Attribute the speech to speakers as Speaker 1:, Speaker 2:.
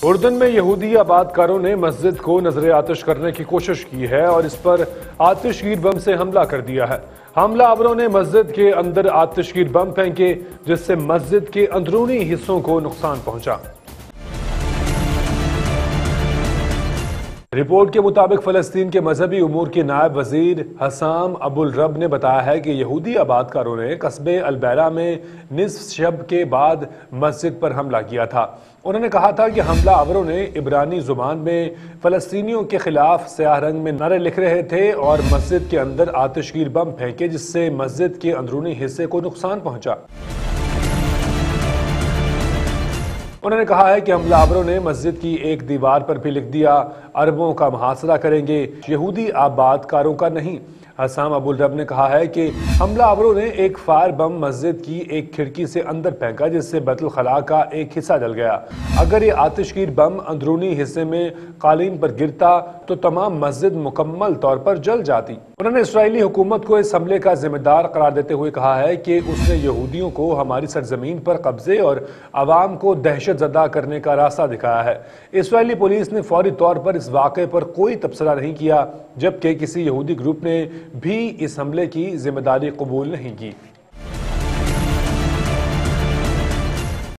Speaker 1: اردن میں یہودی آبادکاروں نے مسجد کو نظر آتش کرنے کی کوشش کی ہے اور اس پر آتش گیر بم سے حملہ کر دیا ہے۔ حملہ آوروں نے مسجد کے اندر آتش گیر بم پھینکے جس سے مسجد کے اندرونی حصوں کو نقصان پہنچا۔ رپورٹ کے مطابق فلسطین کے مذہبی امور کے نائب وزیر حسام ابو الرب نے بتایا ہے کہ یہودی آبادکاروں نے قصبے البیرہ میں نصف شب کے بعد مسجد پر حملہ کیا تھا۔ انہوں نے کہا تھا کہ حملہ آوروں نے عبرانی زبان میں فلسطینیوں کے خلاف سیاہ رنگ میں نعرے لکھ رہے تھے اور مسجد کے اندر آتش گیر بم پھینکے جس سے مسجد کے اندرونی حصے کو نقصان پہنچا۔ انہوں نے کہا ہے کہ حملہ آوروں نے مسجد کی ایک دیوار پر بھی لکھ دیا، عربوں کا محاصرہ کریں گے، یہودی آبادکاروں کا نہیں۔ حسام ابو الرب نے کہا ہے کہ حملہ آوروں نے ایک فائر بم مسجد کی ایک کھڑکی سے اندر پھینکا جس سے بیت الخلاء کا ایک حصہ جل گیا۔ اگر یہ آتش گیر بم اندرونی حصے میں قالین پر گرتا تو تمام مسجد مکمل طور پر جل جاتی۔ انہوں نے اسرائیلی حکومت کو اس حملے کا ذمہ دار قرار دیتے ہوئے کہا ہے کہ اس نے یہودیوں کو ہماری سرزمین پر قبضے اور عوام کو دہشت زدہ کرنے کا راستہ دکھایا ہے۔ اسرائیلی پولیس نے فوری طور پر اس واقعے پر کوئی تبصرہ نہیں کیا جبکہ کسی یہودی گروپ نے بھی اس حملے کی ذمہ داری قبول نہیں کی۔